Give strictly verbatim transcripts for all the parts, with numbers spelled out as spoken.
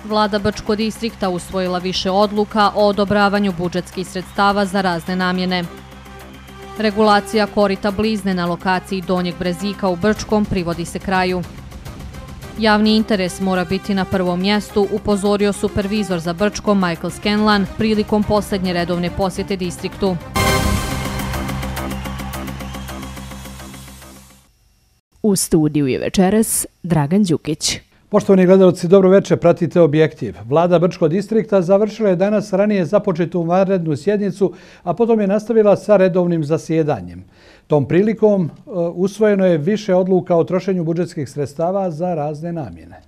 Vlada Brčkog distrikta usvojila više odluka o odobravanju budžetskih sredstava za razne namjene. Regulacija korita Blizne na lokaciji Donjeg Brezika u Brčkom privodi se kraju. Javni interes mora biti na prvom mjestu, upozorio supervizor za Brčko Michael Scanlan prilikom posljednje redovne posjete distriktu. U studiju je večeras Dragan Đukić. Poštovani gledalci, dobro večer, pratite Objektiv. Vlada Brčkog distrikta završila je danas ranije započetu vanrednu sjednicu, a potom je nastavila sa redovnim zasjedanjem. Tom prilikom usvojeno je više odluka o trošenju budžetskih sredstava za razne namjene.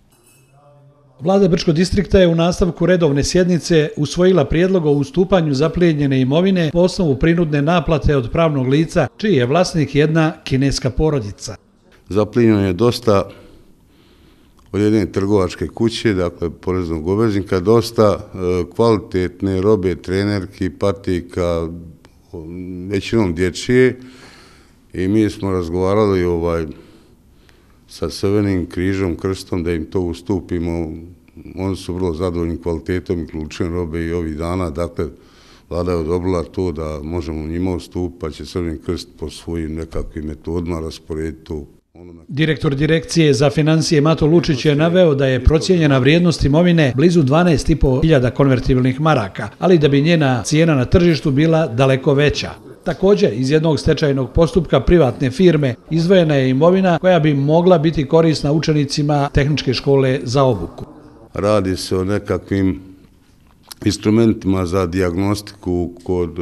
Vlada Brčkog distrikta je u nastavku redovne sjednice usvojila prijedlog o ustupanju zaplijenjene imovine po osnovu prinudne naplate od pravnog lica, čiji je vlasnik jedna kineska porodica. Zaplijenjeno je dosta od jedne trgovačke kuće, dakle poreznog obveznika, dosta kvalitetne robe, trenerki, patika, većinom dječje, i mi smo razgovarali ovaj, sa Crvenim križom, krstom, da im to ustupimo. Oni su vrlo zadovoljni kvalitetom i količinom robe i ovih dana, dakle Vlada je odobrila to da možemo njima ustupiti, pa će Crveni krst po svojim nekakvim metodima rasporediti to. Direktor Direkcije za financije Mato Lučić je naveo da je procijenjena vrijednost imovine blizu dvanaest i po hiljada konvertibilnih maraka, ali da bi njena cijena na tržištu bila daleko veća. Također, iz jednog stečajnog postupka privatne firme izdvojena je imovina koja bi mogla biti korisna učenicima tehničke škole za obuku. Radi se o nekakvim instrumentima za dijagnostiku kod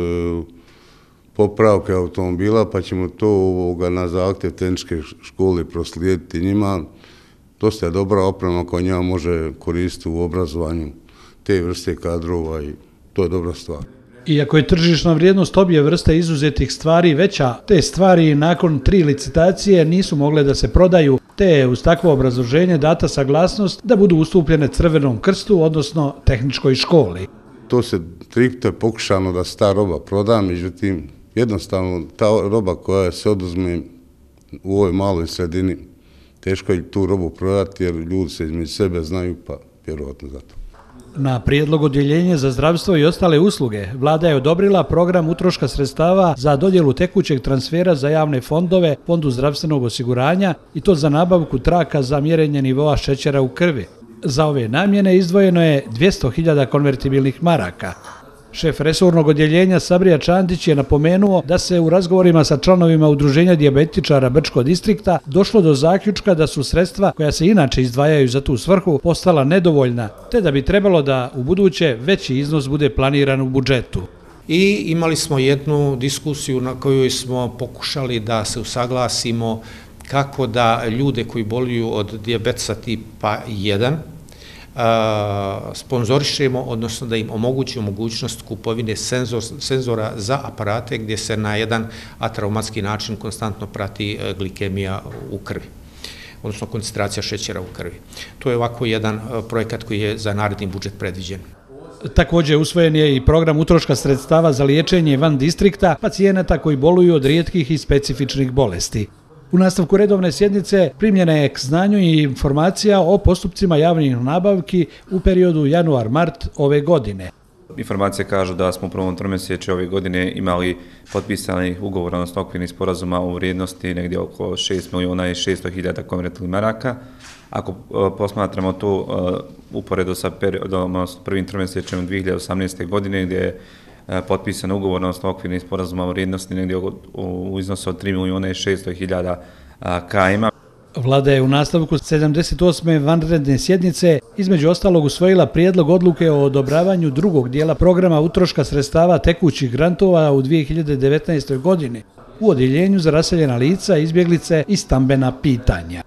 popravke automobila, pa ćemo to ovoga na zahtjev tehničke škole proslijediti njima. Dosta je dobra oprema koja njima može koristiti u obrazovanju te vrste kadrova i to je dobra stvar. Iako je tržišna vrijednost obje vrste izuzetih stvari veća, te stvari nakon tri licitacije nisu mogle da se prodaju, te je uz takvo obrazloženje data saglasnost da budu ustupljene Crvenom krstu, odnosno tehničkoj školi. To se tripto je pokušano da se ta roba proda, međutim jednostavno ta roba koja se oduzme u ovoj maloj sredini, teško je tu robu prodati jer ljudi se između sebe znaju, pa vjerovatno zato. Na prijedlog Odjeljenja za zdravstvo i ostale usluge, Vlada je odobrila program utroška sredstava za dodjelu tekućeg transfera za javne fondove, Fondu zdravstvenog osiguranja, i to za nabavku traka za mjerenje nivoa šećera u krvi. Za ove namjene izdvojeno je dvjesto hiljada konvertibilnih maraka. Šef resornog odjeljenja Sabrija Čandić je napomenuo da se u razgovorima sa članovima Udruženja dijabetičara Brčkog distrikta došlo do zaključka da su sredstva koja se inače izdvajaju za tu svrhu postala nedovoljna, te da bi trebalo da u buduće veći iznos bude planiran u budžetu. I imali smo jednu diskusiju na kojoj smo pokušali da se usaglasimo kako da ljude koji boluju od dijabetesa tipa jedan sponzorišemo, odnosno da im omogućimo mogućnost kupovine senzora za aparate gdje se na jedan atraumatski način konstantno prati glikemija u krvi, odnosno koncentracija šećera u krvi. To je ovako jedan projekat koji je za naredni budžet predviđen. Također usvojen je i program utroška sredstava za liječenje van distrikta pacijenata koji boluju od rijetkih i specifičnih bolesti. U nastavku redovne sjednice primljena je k znanju i informacija o postupcima javnih nabavki u periodu januar-mart ove godine. Informacije kažu da smo u prvom tromjesečju ove godine imali potpisanih ugovora, odnosno okvirnih sporazuma u vrijednosti negdje oko šest milijuna i šesto hiljada konvertibilnih maraka. Ako posmatramo to uporedo sa periodom, prvim tromjesečjem dvije hiljade osamnaeste. godine gdje je potpisan ugovor, odnosno okvirnih sporazuma u vrijednosti negdje u iznosu od tri milijuna i šesto hiljada kajma. Vlada je u nastavku sedamdeset osme vanredne sjednice između ostalog usvojila prijedlog odluke o odobravanju drugog dijela programa utroška sredstava tekućih grantova u dvije hiljade devetnaestoj. godini u Odjeljenju za raseljena lica, izbjeglice i stambena pitanja.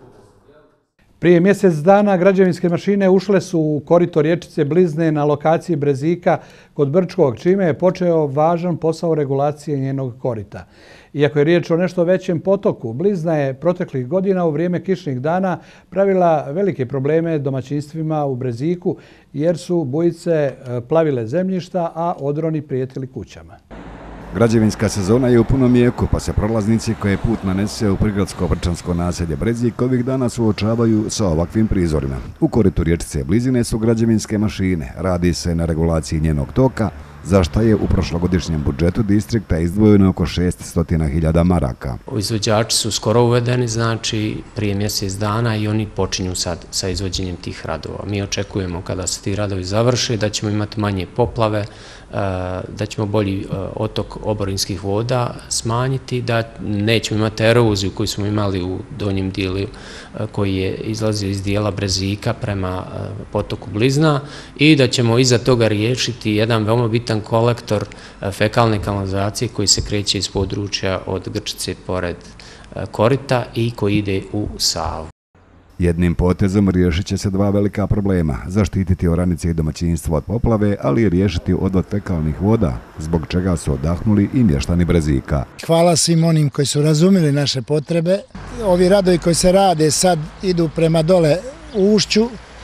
Prije mjesec dana građevinske mašine ušle su u korito rječice Blizne na lokaciji Brezika kod Brčkog, čime je počeo važan posao regulacije njenog korita. Iako je riječ o nešto većem potoku, Blizna je proteklih godina u vrijeme kišnih dana pravila velike probleme domaćinstvima u Breziku jer su bujice plavile zemljišta, a odroni prijetili kućama. Građevinska sezona je u punom jeku, pa se prolaznici koje put nanese u prigradsko-brčansko naselje Brezik ovih dana suočavaju sa ovakvim prizorima. U koritu riječice Blizine su građevinske mašine, radi se na regulaciji njenog toka, za šta je u prošlogodišnjem budžetu distrikta izdvojeno oko šeststo hiljada maraka. Izvođači su skoro uvedeni, znači prije mjesec dana i oni počinju sad sa izvođenjem tih radova. Mi očekujemo kada se ti radovi završe da ćemo imati manje poplave, da ćemo bolji otok oborinskih voda smanjiti, da nećemo imati eroziju koju smo imali u donjem dijelu koji je izlazio iz dijela Brezika prema potoku Blizna i da ćemo iza toga riješiti jedan veoma bitan kolektor fekalne kanalizacije koji se kreće iz područja od Grčice pored korita i koji ide u Savu. Jednim potezom riješit će se dva velika problema, zaštititi oranice i domaćinstvo od poplave, ali i riješiti odvod fekalnih voda, zbog čega su odahnuli i mještani Brezika. Hvala svim onim koji su razumili naše potrebe. Ovi radovi koji se rade sad idu prema dole u Ušću,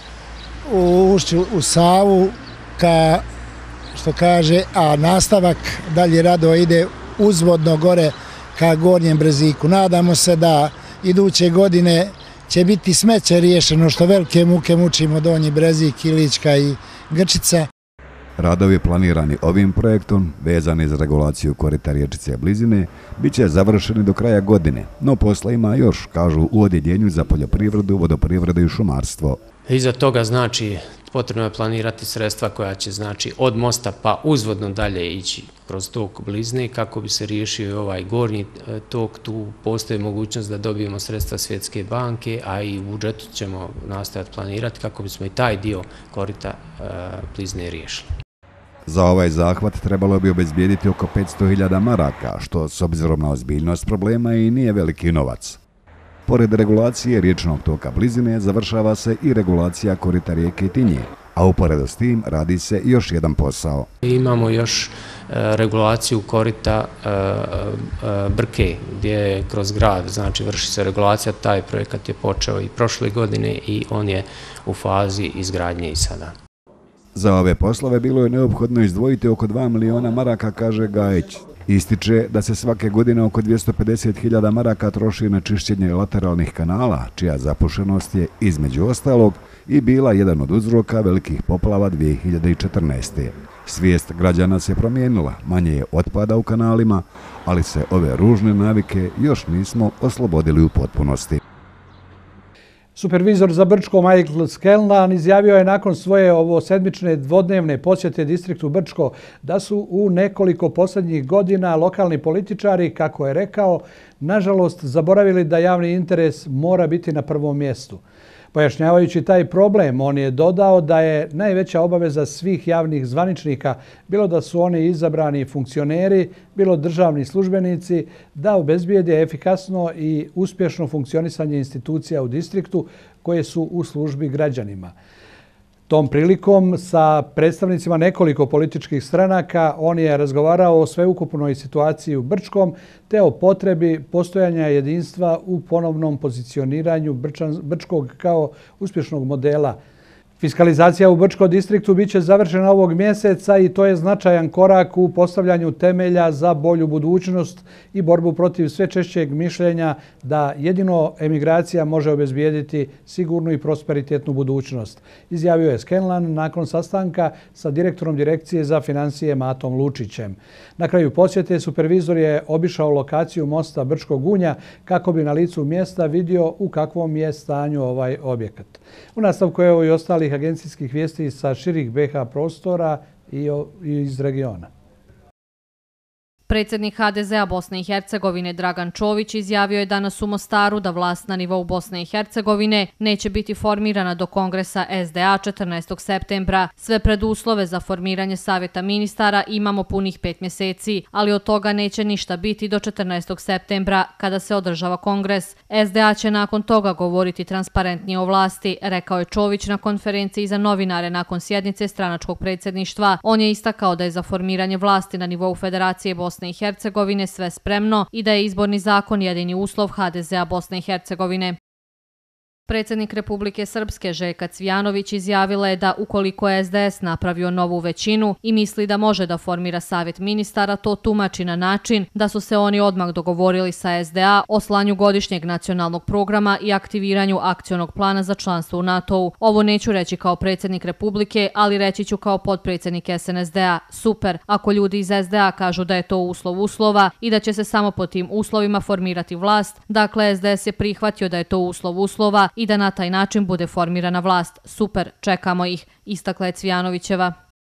u Ušću u Savu, ka, što kaže, a nastavak dalje radova ide uzvodno gore ka Gornjem Breziku. Nadamo se da iduće godine će biti smeće riješeno, što velike muke mučimo Donji Brezik, Ilička i Grčica. Radovi planirani ovim projektom, vezani za regulaciju korita riječice Blizine, bit će završeni do kraja godine, no posla ima još, kažu u odjeljenju za poljoprivredu, vodoprivredu i šumarstvo. Iza toga znači potrebno je planirati sredstva koja će znači od mosta pa uzvodno dalje ići kroz tok Blizne kako bi se riješio ovaj gornji tok. Tu postoji mogućnost da dobijemo sredstva Svjetske banke, a i u budžetu ćemo nastaviti planirati kako bismo i taj dio korita Blizne riješili. Za ovaj zahvat trebalo bi obezbijediti oko petsto hiljada maraka, što s obzirom na ozbiljnost problema i nije veliki novac. Pored regulacije riječnog toka Blizine završava se i regulacija korita rijeke Tinje, a uporedo s tim radi se još jedan posao. Imamo još regulaciju korita Brke, gdje je kroz grad, znači vrši se regulacija, taj projekat je počeo i prošle godine i on je u fazi izgradnje i sada. Za ove poslove bilo je neophodno izdvojiti oko dva miliona maraka, kaže Gajić. Ističe da se svake godine oko dvjesto pedeset hiljada maraka troši na čišćenje lateralnih kanala, čija zapušenost je, između ostalog, i bila jedan od uzroka velikih poplava dvije hiljade četrnaeste. Svijest građana se promijenila, manje je otpada u kanalima, ali se ove ružne navike još nismo oslobodili u potpunosti. Supervizor za Brčko Michael Scanlan izjavio je nakon svoje ovo sedmične dvodnevne posjete distriktu Brčko da su u nekoliko posljednjih godina lokalni političari, kako je rekao, nažalost zaboravili da javni interes mora biti na prvom mjestu. Pojašnjavajući taj problem, on je dodao da je najveća obaveza svih javnih zvaničnika, bilo da su oni izabrani funkcioneri, bilo državni službenici, da obezbijede efikasno i uspješno funkcionisanje institucija u distriktu koje su u službi građanima. Tom prilikom sa predstavnicima nekoliko političkih stranaka on je razgovarao o sveukupnoj situaciji u Brčkom te o potrebi postojanja jedinstva u ponovnom pozicioniranju Brčkog kao uspješnog modela. Fiskalizacija u Brčko distriktu bit će završena ovog mjeseca i to je značajan korak u postavljanju temelja za bolju budućnost i borbu protiv sve češćeg mišljenja da jedino emigracija može obezbijediti sigurnu i prosperitetnu budućnost, izjavio je Scanlan nakon sastanka sa direktorom Direkcije za financije Matom Lučićem. Na kraju posjete supervizor je obišao lokaciju mosta Brčkog Gunja kako bi na licu mjesta vidio u kakvom je stanju ovaj objekat. U nastavku je ovo i ostalih agencijskih vijesti sa širih B H prostora i iz regiona. Predsjednik H D Z-a Bosne i Hercegovine Dragan Čović izjavio je danas u Mostaru da vlast na nivou Bosne i Hercegovine neće biti formirana do kongresa S D A četrnaestog septembra. Sve preduslove za formiranje savjeta ministara imamo punih pet mjeseci, ali od toga neće ništa biti do četrnaestog septembra kada se održava kongres. S D A će nakon toga govoriti transparentnije o vlasti, rekao je Čović na konferenciji za novinare nakon sjednice stranačkog predsjedništva. On je istakao da je za formiranje vlasti na nivou Federacije Bosne i Hercegovine sve spremno i da je izborni zakon jedini uslov H D Z-a Bosne i Hercegovine. Predsjednik Republike Srpske Željka Cvijanović izjavila je da ukoliko je S D S napravio novu većinu i misli da može da formira savjet ministara, to tumači na način da su se oni odmah dogovorili sa S D A o slanju godišnjeg nacionalnog programa i aktiviranju akcionog plana za članstvo u NATO-u. Ovo neću reći kao predsjednik Republike, ali reći ću kao potpredsjednik S N S D-a. Super, ako ljudi iz S D A kažu da je to uslov uslova i da će se samo po tim uslovima formirati vlast, dakle S D S je prihvatio da je to uslov uslova i da na taj način bude formirana vlast. Super, čekamo ih, istakla je Cvijanovićeva.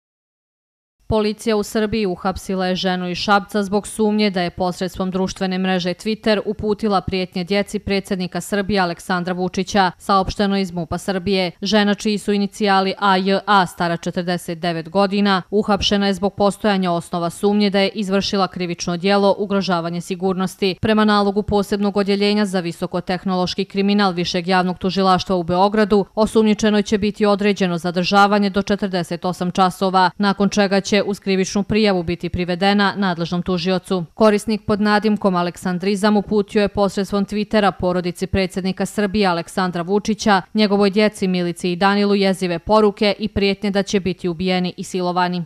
Policija u Srbiji uhapsila je ženu iz Šapca zbog sumnje da je posredstvom društvene mreže Twitter uputila prijetnje djeci predsjednika Srbije Aleksandra Vučića, saopšteno iz MUP-a Srbije. Žena čiji su inicijali A J A, stara četrdeset devet godina, uhapšena je zbog postojanja osnova sumnje da je izvršila krivično djelo ugrožavanje sigurnosti. Prema nalogu posebnog odjeljenja za visokotehnološki kriminal Višeg javnog tužilaštva u Beogradu, osumnjičenoj će biti određeno zadržavanje do četrdeset osam časova, nakon čega će uz krivičnu prijavu biti privedena nadležnom tužiocu. Korisnik pod nadimkom Aleksandrizam uputio je posredstvom Twittera porodici predsjednika Srbije Aleksandra Vučića, njegovoj djeci Milici i Danilu jezive poruke i prijetnje da će biti ubijeni i silovani.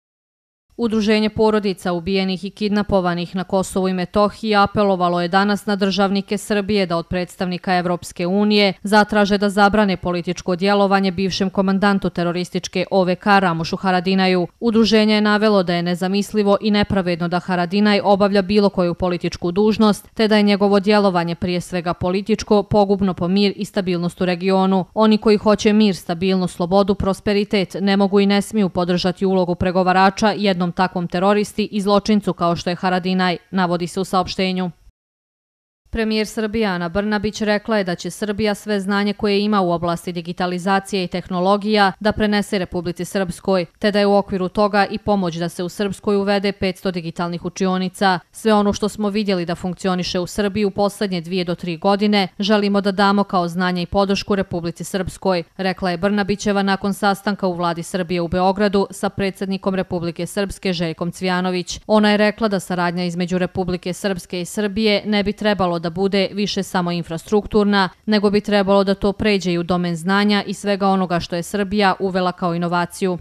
Udruženje porodica ubijenih i kidnapovanih na Kosovu i Metohiji apelovalo je danas na državnike Srbije da od predstavnika Evropske unije zatraže da zabrane političko djelovanje bivšem komandantu terorističke O V K Ramušu Haradinaju. Udruženje je navelo da je nezamislivo i nepravedno da Haradinaj obavlja bilo koju političku dužnost, te da je njegovo djelovanje prije svega političko, pogubno po mir i stabilnost u regionu. Oni koji hoće mir, stabilnost, slobodu, prosperitet ne mogu i ne smiju podržati ulogu pregovarača jednom takvom teroristi i zločincu kao što je Haradinaj, navodi se u saopštenju. Premijer Srbije Ana Brnabić rekla je da će Srbija sve znanje koje ima u oblasti digitalizacije i tehnologija da prenese Republici Srpskoj, te da je u okviru toga i pomoć da se u Srpskoj uvede petsto digitalnih učionica. Sve ono što smo vidjeli da funkcioniše u Srbiji u poslednje dvije do tri godine želimo da damo kao znanje i podršku Republici Srpskoj, rekla je Brnabićeva nakon sastanka u vladi Srbije u Beogradu sa predsjednikom Republike Srpske Željkom Cvijanović. Ona je rekla da saradnja između Republike Srpske i Srbije ne bi trebalo da bude više samo infrastrukturna, nego bi trebalo da to pređe i u domen znanja i svega onoga što je Srbija uvela kao inovaciju.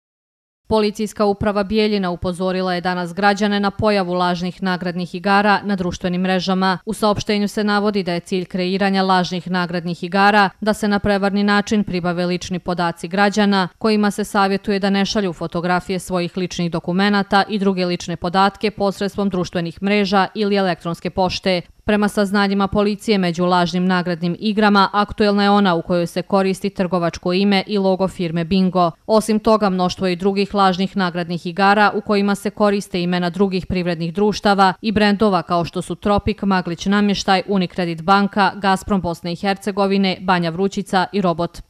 Policijska uprava Bijeljina upozorila je danas građane na pojavu lažnih nagradnih igara na društvenim mrežama. U saopštenju se navodi da je cilj kreiranja lažnih nagradnih igara da se na prevarni način pribave lični podaci građana, kojima se savjetuje da ne šalju fotografije svojih ličnih dokumenata i druge lične podatke posredstvom društvenih mreža ili elektronske pošte. Prema saznanjima policije, među lažnim nagradnim igrama aktuelna je ona u kojoj se koristi trgovačko ime i logo firme Bingo. Osim toga, mnoštvo i drugih lažnih nagradnih igara u kojima se koriste imena drugih privrednih društava i brendova kao što su Tropik, Maglić namještaj, Unikredit banka, Gazprom Bosne i Hercegovine, Banja Vrućica i Robot.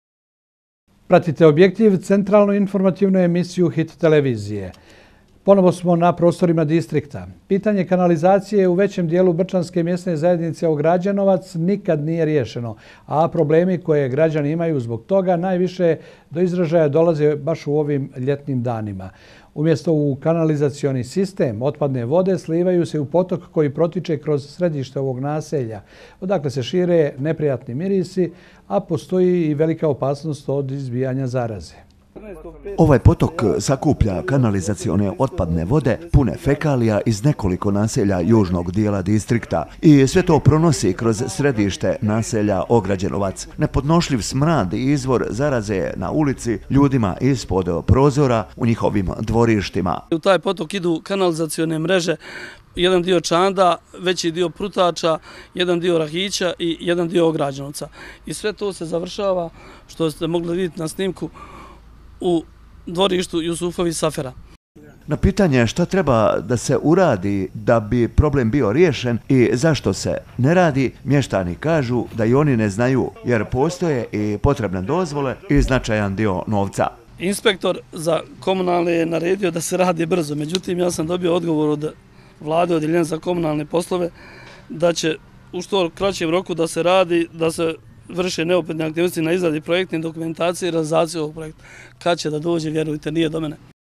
Pratite Objektiv, centralnu informativnu emisiju Hit televizije. Ponovo smo na prostorima distrikta. Pitanje kanalizacije u većem dijelu Brčanske mjesne zajednice Ograđanovac nikad nije riješeno, a problemi koje građani imaju zbog toga najviše do izražaja dolaze baš u ovim ljetnim danima. Umjesto u kanalizacioni sistem, otpadne vode slivaju se u potok koji protiče kroz središte ovog naselja, odakle se šire neprijatni mirisi, a postoji i velika opasnost od izbijanja zaraze. Ovaj potok sakuplja kanalizacione otpadne vode pune fekalija iz nekoliko naselja južnog dijela distrikta i sve to pronosi kroz središte naselja Ograđenovac. Nepodnošljiv smrad i izvor zaraze na ulici ljudima ispod prozora u njihovim dvorištima. U taj potok idu kanalizacione mreže, jedan dio Čanda, veći dio Prutača, jedan dio Rahića i jedan dio Ograđenovca. I sve to se završava, što ste mogli vidjeti na snimku, u dvorištu Jusufovi Safera. Na pitanje šta treba da se uradi da bi problem bio riješen i zašto se ne radi, mještani kažu da i oni ne znaju jer postoje i potrebne dozvole i značajan dio novca. Inspektor za komunalne je naredio da se radi brzo, međutim ja sam dobio odgovor od vlade odjeljenja za komunalne poslove da će u što kraćem roku da se radi, da se vrše neophodne aktivnosti na izradi projektne dokumentacije i realizacije ovog projekta. Kad će da dođe, vjerujte, nije do mene.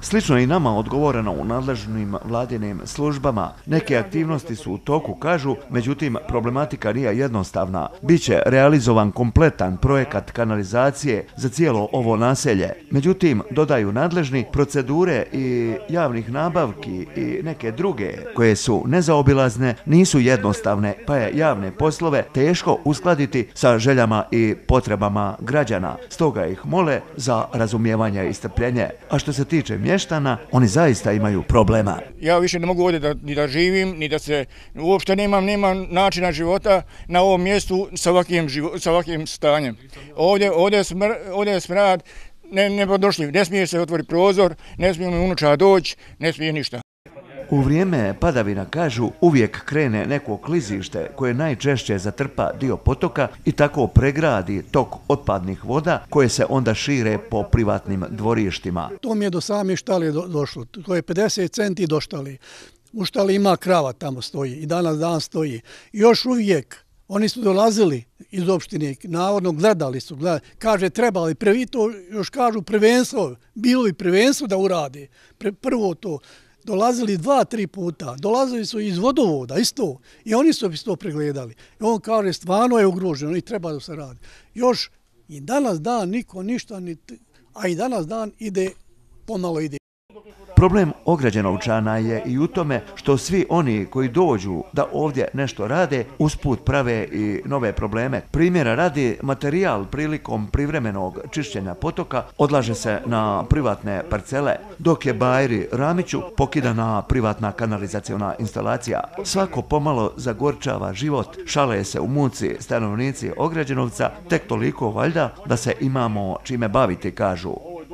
Slično je i nama odgovoreno u nadležnim vladinim službama. Neke aktivnosti su u toku, kažu, međutim problematika nije jednostavna. Biće realizovan kompletan projekat kanalizacije za cijelo ovo naselje. Međutim, dodaju nadležni, procedure i javnih nabavki i neke druge koje su nezaobilazne nisu jednostavne, pa je javne poslove teško uskladiti sa željama i potrebama građana. Stoga ih mole za razumijevanje i strpljenje. A što se tiče mještana, oni zaista imaju problema. Ja više ne mogu ovdje da, ni da živim, ni da se uopšte nemam, nemam načina života na ovom mjestu sa ovakvim, živo, sa ovakvim stanjem. Ovdje, ovdje, je, smr, ovdje je smrad ne, nepodnošljiv. Ne smije se otvoriti prozor, ne smije mi unuča doći, ne smije ništa. U vrijeme padavina, kažu, uvijek krene neko klizište koje najčešće zatrpa dio potoka i tako pregradi tok otpadnih voda koje se onda šire po privatnim dvorištima. To mi je do same štale do, došlo. To je pedeset centi do štale. U štali ima krava, tamo stoji i danas dan stoji. I još uvijek oni su dolazili iz opštine, navodno gledali su, gledali. Kaže trebali, prvi to još kažu prvenstvo, bilo bi prvenstvo da urade. Pre, prvo to. Dolazili dva, tri puta, dolazili su iz vodovoda, isto, i oni su isto pregledali. I on kaže, stvarno je ugroženo i treba da se radi. Još i danas dan niko ništa, a i danas dan ide, pomalo ide. Problem Ograđenovčana je i u tome što svi oni koji dođu da ovdje nešto rade, usput prave i nove probleme. Primjera radi, materijal prilikom privremenog čišćenja potoka odlaže se na privatne parcele, dok je Bajri Ramiću pokidana privatna kanalizaciona instalacija. Svako pomalo zagorčava život, šale se u muci stanovnici Ograđenovca, tek toliko valjda da se imamo čime baviti, kažu.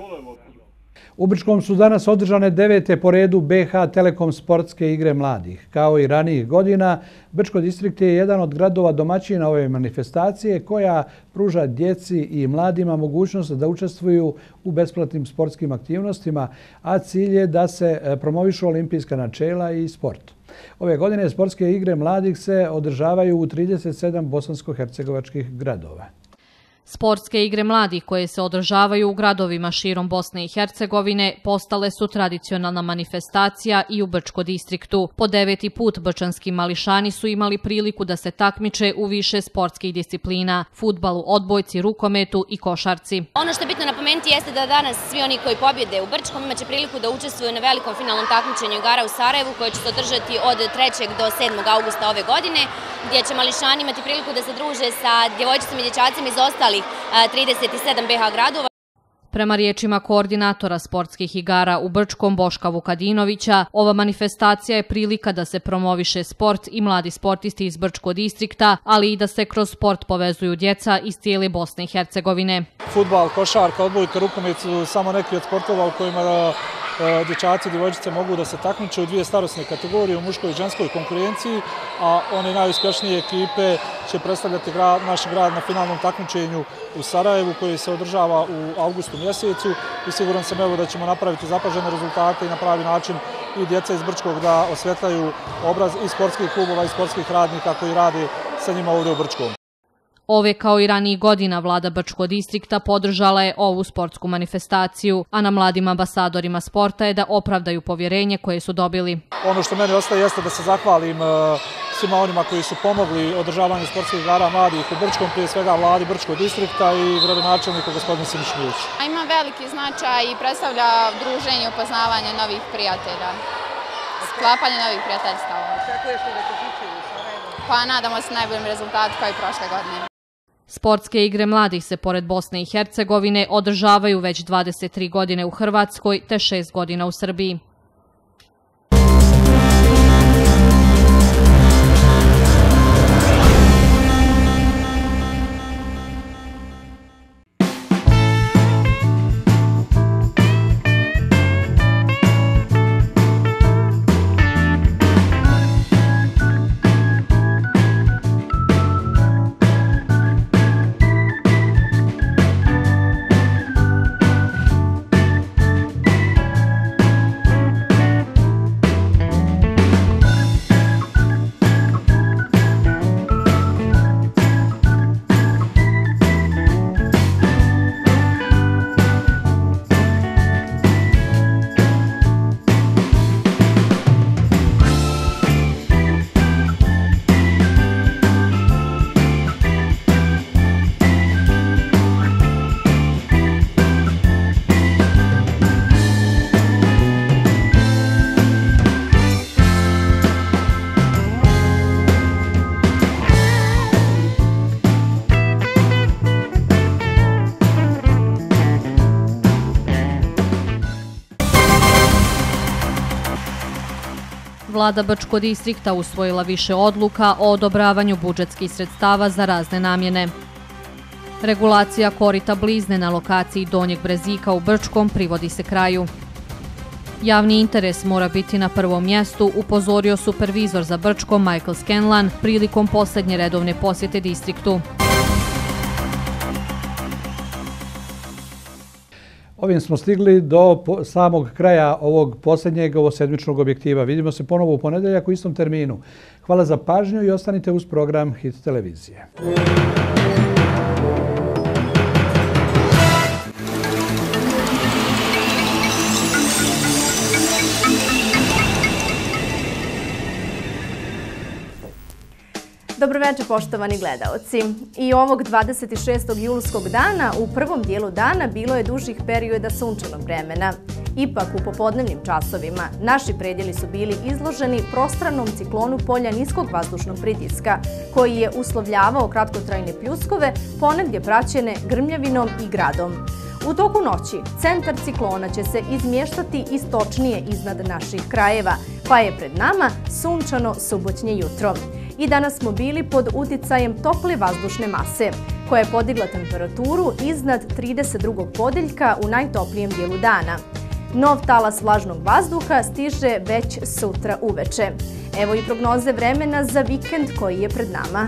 U Brčkom su danas održane devete po redu B H Telekom sportske igre mladih. Kao i ranijih godina, Brčko distrikt je jedan od gradova domaćina ove manifestacije koja pruža djeci i mladima mogućnost da učestvuju u besplatnim sportskim aktivnostima, a cilj je da se promovišu olimpijska načela i sport. Ove godine sportske igre mladih se održavaju u trideset sedam bosansko-hercegovačkih gradova. Sportske igre mladih koje se održavaju u gradovima širom Bosne i Hercegovine postale su tradicionalna manifestacija i u Brčko distriktu. Po deveti put brčanski mališani su imali priliku da se takmiče u više sportskih disciplina, fudbalu, odbojci, rukometu i košarci. Ono što je bitno napomenuti jeste da danas svi oni koji pobjede u Brčkom imaće priliku da učestvuju na velikom finalnom takmičenju igara u Sarajevu koje će se održati od trećeg do sedmog augusta ove godine, gdje će mališani imati priliku da se druže sa djevojčicama i dječacima iz ostalih trideset sedam B H gradova. Prema riječima koordinatora sportskih igara u Brčkom Boška Vukadinovića, ova manifestacija je prilika da se promoviše sport i mladi sportisti iz Brčko distrikta, ali i da se kroz sport povezuju djeca iz cijele Bosne i Hercegovine. Fudbal, košarka, odbojka, rukomet su samo neki od sportova u kojima dječaci i djevojčice mogu da se takmiče u dvije starosne kategorije, u muškoj i ženskoj konkurenciji, a one najuspješnije ekipe će predstavljati grad, naš grad na finalnom takmičenju u Sarajevu koji se održava u avgustu mjesecu i siguran sam evo da ćemo napraviti zapažene rezultate i na pravi način i djeca iz Brčkog da osvjetljaju obraz i sportskih klubova i sportskih radnika koji rade sa njima ovdje u Brčkom. Ove kao i ranijih godina vlada Brčko distrikta podržala je ovu sportsku manifestaciju, a na mladim ambasadorima sporta je da opravdaju povjerenje koje su dobili. Ono što meni ostaje jeste da se zahvalim svima onima koji su pomogli održavanju sportskih igara mladih u Brčkom, prije svega vladi Brčko distrikta i gradonačelniku gospodinu Simišmijeviću. Ima veliki značaj i predstavlja druženje i upoznavanje novih prijatelja, sklapanje novih prijateljstava. Očekuješ li da će biti u Sarajevu? Pa nadamo se najboljim rezultatu kao i prošle godine. Sportske igre mladih se pored Bosne i Hercegovine održavaju već dvadeset tri godine u Hrvatskoj te šest godina u Srbiji. Vlada Brčko distrikta usvojila više odluka o odobravanju budžetskih sredstava za razne namjene. Regulacija korita Blizne na lokaciji Donjeg Brezika u Brčkom privodi se kraju. Javni interes mora biti na prvom mjestu, upozorio supervizor za Brčko Michael Scanlan prilikom posljednje redovne posjete distriktu. Ovim smo stigli do samog kraja ovog posljednjeg ovosedmičnog objektiva. Vidimo se ponovo u ponedeljak u istom terminu. Hvala za pažnju i ostanite uz program Hit televizije. Dobro večer, poštovani gledaoci. I ovog dvadeset šestog julskog dana u prvom dijelu dana bilo je dužih perioda sunčanog vremena. Ipak u popodnevnim časovima naši predjeli su bili izloženi prostranom ciklonu polja niskog vazdušnog pritiska, koji je uslovljavao kratkotrajne pljuskove, ponegdje praćene grmljavinom i gradom. U toku noći centar ciklona će se izmještati istočnije iznad naših krajeva, pa je pred nama sunčano subotnje jutro. I danas smo bili pod uticajem tople vazdušne mase, koja je podigla temperaturu iznad trideset drugog podeljka u najtoplijem dijelu dana. Nov talas vlažnog vazduha stiže već sutra uveče. Evo i prognoze vremena za vikend koji je pred nama.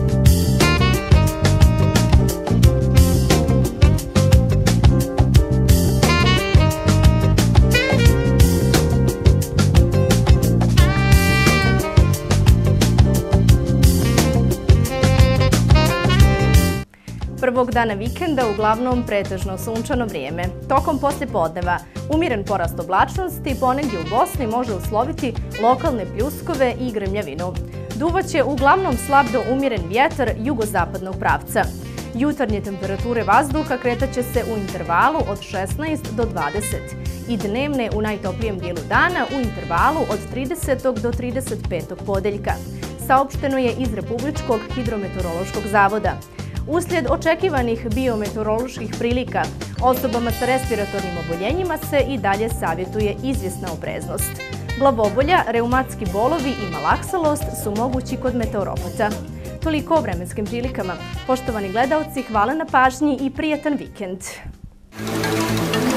Prvog dana vikenda uglavnom pretežno sunčano vrijeme. Tokom poslijepodneva umiren porast oblačnosti ponegdje u Bosni može usloviti lokalne pljuskove i grmljavinu. Duvaće uglavnom slab do umjeren vjetar jugozapadnog pravca. Jutarnje temperature vazduha kretat će se u intervalu od šesnaest do dvadeset i dnevne u najtoplijem dijelu dana u intervalu od tridesetog do trideset petog podeljka. Saopšteno je iz Republičkog hidrometeorološkog zavoda. Uslijed očekivanih biometeoroloških prilika, osobama sa respiratornim oboljenjima se i dalje savjetuje izvjesna opreznost. Glavobolja, reumatski bolovi i malaksalost su mogući kod meteoropata. Toliko o vremenskim prilikama. Poštovani gledaoci, hvala na pažnji i prijetan vikend.